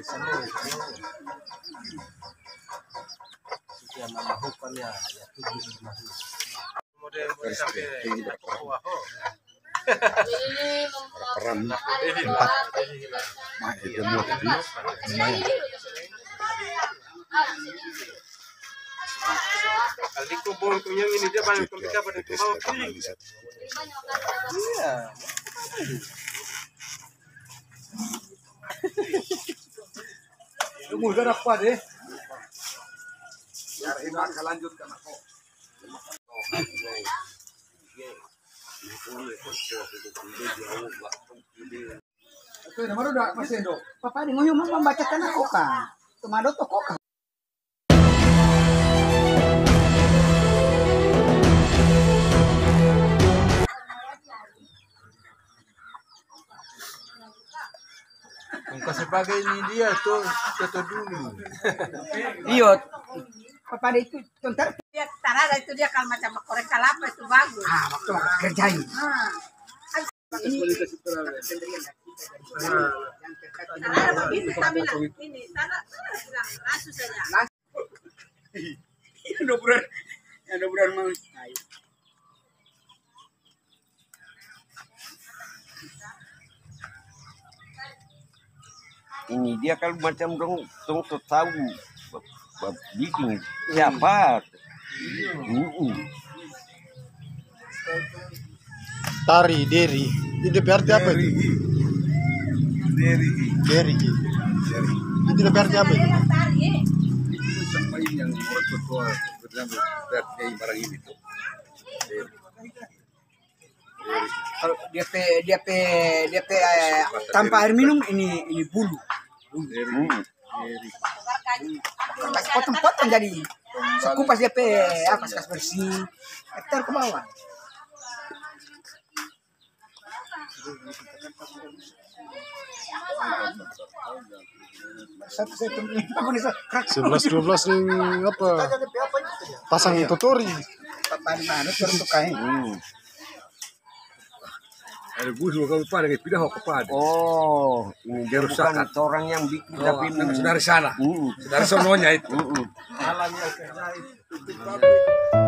sana sekian nama hukum ya 75 model sampai bawah peran 4 kali kubur punya ini dia banyak komplika pada ke bawah pilih. Iya. Umur gak apa deh. Biar enak lanjutkan aku. Oke, nomor udah masih dong. Papa di ngoyo membacakan aku kan. Tumado to kok. Kung sebagai ini dia tuh dulu. Iya. Papa itu tuntar Dia tanah itu dia kalau macam korek kelapa itu bagus. waktu kerjain. Tanah begitu kami lah. Ini tanah bilang langsung saja. Ada bulan mau. Ini dia kalau macam dong tahu bikin siapa Tari Deri. Itu berarti apa itu? Deri. Itu berarti apa itu? Yang ketua berarti barang ini tuh. Kalau dia tanpa air minum ini bulu. Pas potong-potong jadi sekupas dia apa kas bersih. Hektar ke bawah. Sebelas 12 ring apa? Pasang tutori. Papan mana untuk kain. Ada bus kalau pada pindah ke pada. oh ini dia bukan orang yang bikin tapi Dari sana. Dari sononya itu. Alamnya kerja itu